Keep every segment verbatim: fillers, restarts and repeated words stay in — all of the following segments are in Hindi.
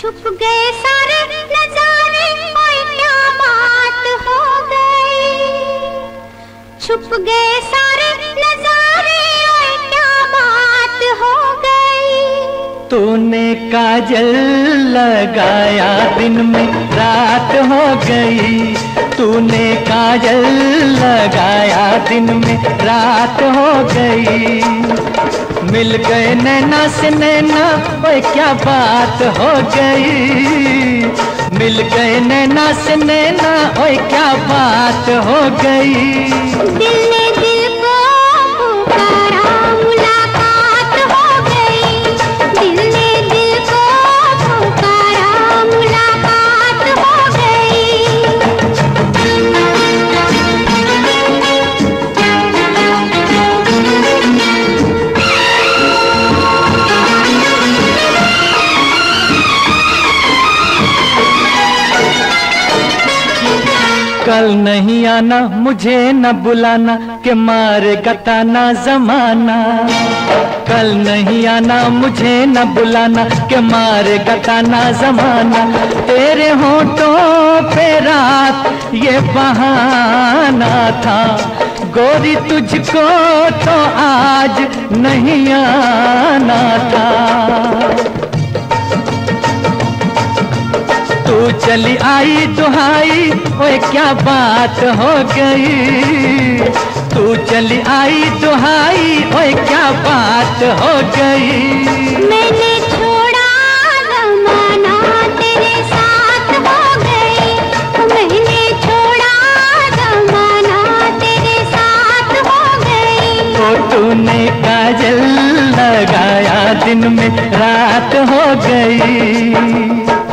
छुप गए सारे नजारे, ओए क्या बात हो गई। छुप गए सारे नजारे, ओए क्या बात हो गई। तूने काजल लगाया दिन में रात हो गई। तूने काजल लगाया दिन में रात हो गई। मिल गए नैना से नैना, ओए क्या बात हो गई। मिल गए नैना से नैना, ओए क्या बात हो गई। दिल ने दिल को पुकारा, मुलाकात हो गई। दिल ने दिल को पुकारा, मुलाकात हो गई। कल नहीं आना, मुझे न बुलाना, के मारे गताना जमाना। कल नहीं आना, मुझे न बुलाना, के मारे गताना जमाना। तेरे होठों पे रात ये बहाना था, गोरी तुझको तो आज नहीं आना था। तू चली आई दुहाई, ओए क्या बात हो गई। तू चली आई दुहाई, ओए क्या बात हो गई। मैंने छोड़ा जमाना, तेरे साथ हो गई। मैंने छोड़ा जमाना, तेरे साथ हो गई। तो तूने काजल लगाया दिन में रात हो गई।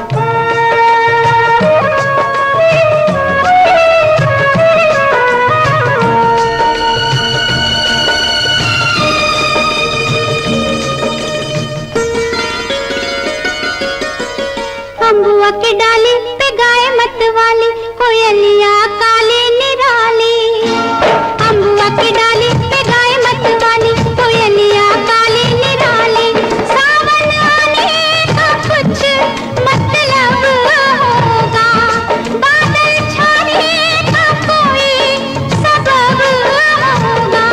अम्बुआ के डाली पे गाय मत वाली, कोयलिया काली निराली। अम्बुआ के डाली पे गाय मत वाली, कोयलिया काली निराली। सावन आने का कुछ मतलब होगा, बादल छाने का कोई सबब होगा।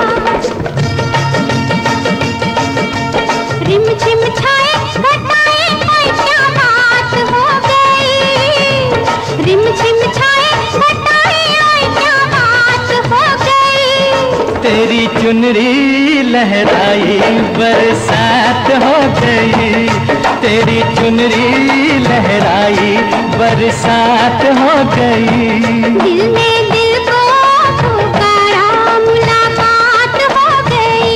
रिम झिम छाए घटाए, ओए क्या बात हो गई। रिम झिम छाए घटाए, ओए क्या बात हो गई। तेरी चुनरी लहराई बरसात हो गई। तेरी चुनरी लहराई बरसात हो गई। दिल ने दिल को पुकारा, मुलाकात हो गई।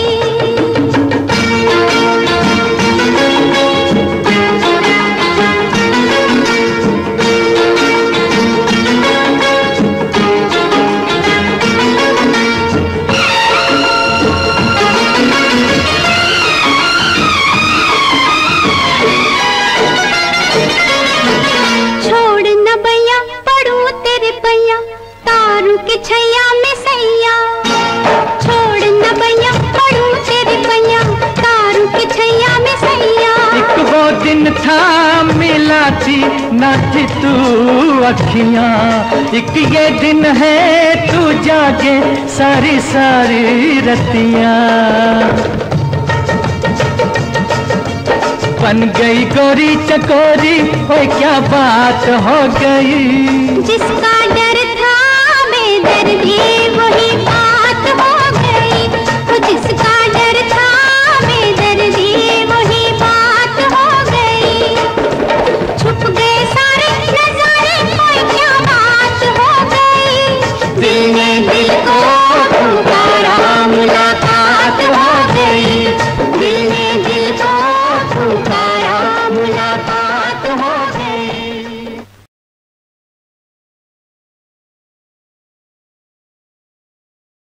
छोड़ न भैया पड़ू तेरे पैया, तारू के छैया में सैया। छोड़ न भैया पड़ू तेरे पैया, तारू के छैया में सैया। एक वो दिन था मिला थी ना थी तू अखियां, एक ये दिन है तू जागे सारी सारी रतियां। बन गई गोरी चकोरी, ओए क्या बात हो गई। जिसका डर था बेदर्दी